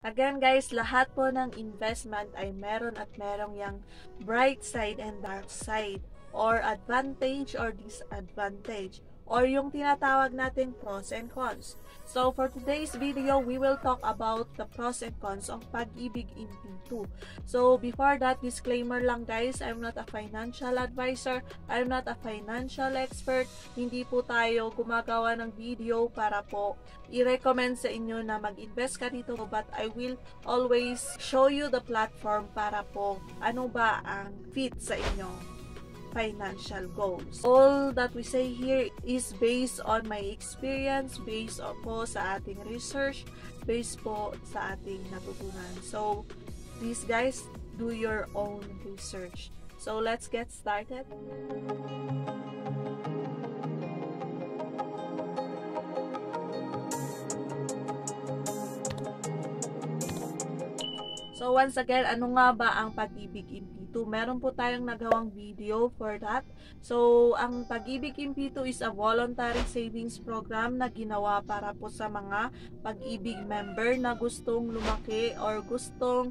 Again guys, lahat po ng investment ay meron at merong yang bright side and dark side, or advantage or disadvantage, or yung tinatawag nating pros and cons. So for today's video, we will talk about the pros and cons of pag-ibig in P2. So before that, disclaimer lang guys, I'm not a financial advisor, I'm not a financial expert, hindi po tayo gumagawa ng video para po i-recommend sa inyo na mag-invest ka dito, but I will always show you the platform para po ano ba ang fit sa inyong financial goals. All that we say here is based on my experience, based po sa ating research, based po sa ating natutunan. So, please guys, do your own research. So, let's get started. So, once again, ano nga ba ang pag-ibig in P2? Meron po tayong nagawang video for that. So, ang pag-ibig in P2 is a voluntary savings program na ginawa para po sa mga pag-ibig member na gustong lumaki or gustong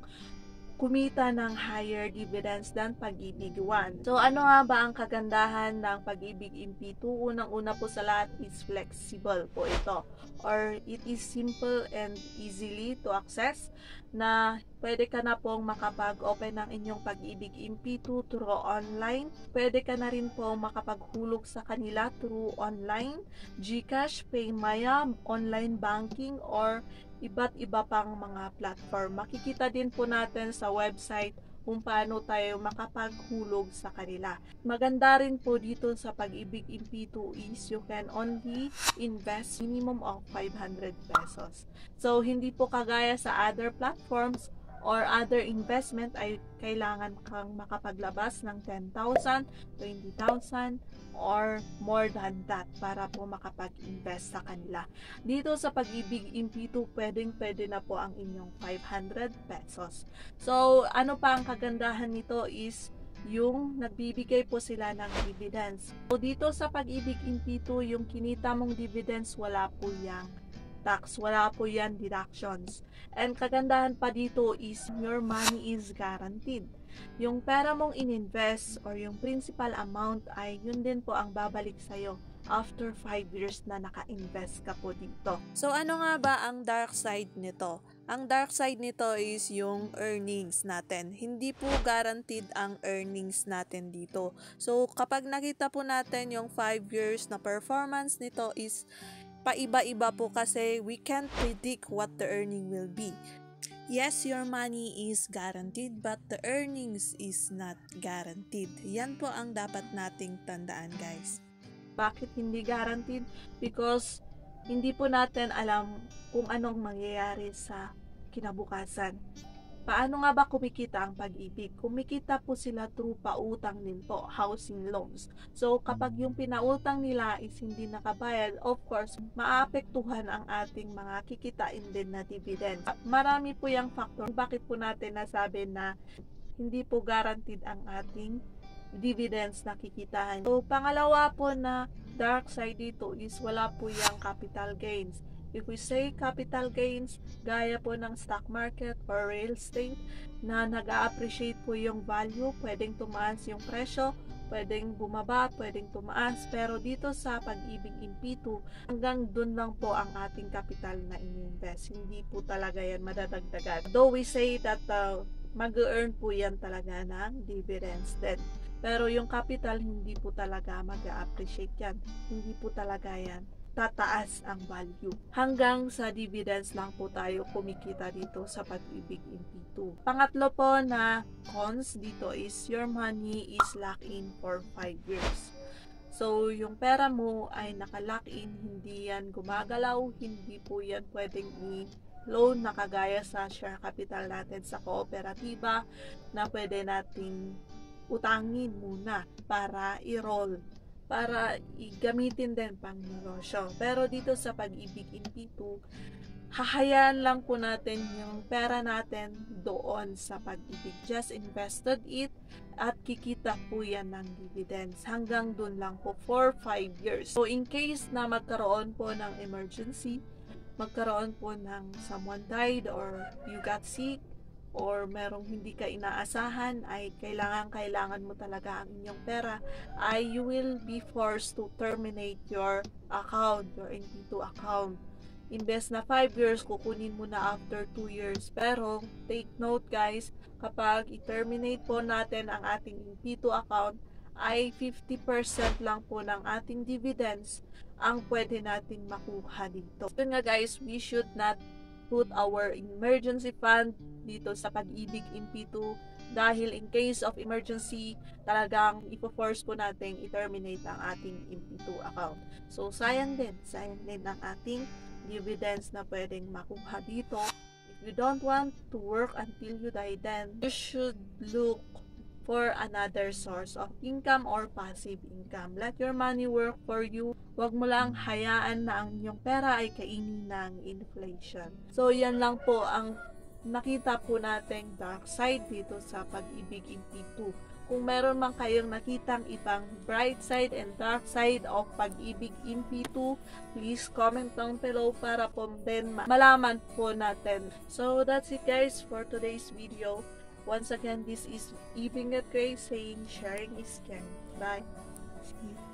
kumita ng higher dividends than Pag-ibig 1. So, ano nga ba ang kagandahan ng Pag-ibig in P2? Unang-una po sa lahat is flexible po ito. Or it is simple and easily to access na pwede ka na pong makapag-open ng inyong Pag-ibig in P2 through online. Pwede ka na rin pong makapaghulog sa kanila through online, GCash, PayMaya, online banking, or iba't iba pang mga platform. Makikita din po natin sa website kung paano tayo makapaghulog sa kanila. Maganda rin po dito sa Pag-ibig in P2 is you can only invest minimum of 500 pesos. So, hindi po kagaya sa other platforms or other investment ay kailangan kang makapaglabas ng 10,000, 20,000, or more than that para po makapag-invest sa kanila. Dito sa Pag-ibig in P2, pwede na po ang inyong 500 pesos. So, ano pa ang kagandahan nito is yung nagbibigay po sila ng dividends. So, dito sa Pag-ibig in P2, yung kinita mong dividends, wala po yang tax, wala po yan deductions. And kagandahan pa dito is your money is guaranteed. Yung pera mong ininvest or yung principal amount ay yun din po ang babalik sa'yo after 5 years na naka-invest ka po dito. So ano nga ba ang dark side nito? Ang dark side nito is yung earnings natin. Hindi po guaranteed ang earnings natin dito. So kapag nakita po natin yung 5 years na performance nito is paiba-iba po kasi we can't predict what the earning will be. Yes, your money is guaranteed but the earnings is not guaranteed. Yan po ang dapat nating tandaan guys. Bakit hindi guaranteed? Because hindi po natin alam kung anong mangyayari sa kinabukasan. Paano nga ba kumikita ang Pag-ibig? Kumikita po sila through pautang din po, housing loans. So, kapag yung pinautang nila is hindi nakabayad, of course, maapektuhan ang ating mga kikitain din na dividend. Marami po yung factor. Bakit po natin nasabi na hindi po guaranteed ang ating dividends na kikitain. So, pangalawa po na dark side dito is wala po yung capital gains. If we say capital gains, gaya po ng stock market or real estate na nag-a-appreciate po yung value, pwedeng tumaas yung presyo, pwedeng bumaba, pwedeng tumaas. Pero dito sa Pag-ibig in P2, hanggang dun lang po ang ating capital na i-invest. Hindi po talaga yan madadagdagan. Though we say that mag-earn po yan talaga ng dividends din. Pero yung capital, hindi po talaga mag-a-appreciate yan. Hindi po talaga yan tataas ang value. Hanggang sa dividends lang po tayo kumikita dito sa Pag-ibig in P2. Pangatlo po na cons dito is your money is locked in for 5 years. So, yung pera mo ay naka-lock in, hindi yan gumagalaw, hindi po yan pwedeng loan na kagaya sa share capital natin sa kooperatiba na pwede nating utangin muna para i-roll, para gamitin din pang negosyo. Pero dito sa Pag-ibig in P2, hahayaan lang po natin yung pera natin doon sa Pag-ibig. Just invested it at kikita po yan ng dividends. Hanggang doon lang po for 5 years. So in case na magkaroon po ng emergency, magkaroon po ng someone died or you got sick or merong hindi ka inaasahan, ay kailangan mo talaga ang inyong pera, ay you will be forced to terminate your account, your NP2 account. Imbes na 5 years, kukunin mo na after 2 years. Pero, take note guys, kapag i-terminate po natin ang ating NP2 account, ay 50% lang po ng ating dividends ang pwede nating makuha dito. So nga guys, we should not put our emergency fund dito sa Pag-ibig MP2 dahil in case of emergency, talagang ipo-force po natin i-terminate ang ating MP2 account. So, sayang din ang ating dividends na pwedeng makuha dito. If you don't want to work until you die, then you should look for another source of income or passive income. Let your money work for you. Huwag mo lang hayaan na ang inyong pera ay kainin ng inflation. So, yan lang po ang nakita po nating dark side dito sa Pag-ibig MP2. Kung meron man kayong nakitang ibang bright side and dark side of Pag-ibig MP2, please comment down below para po din malaman po natin. So, that's it guys for today's video. Once again, this is Ibing at Grace saying sharing is caring. Bye. See you.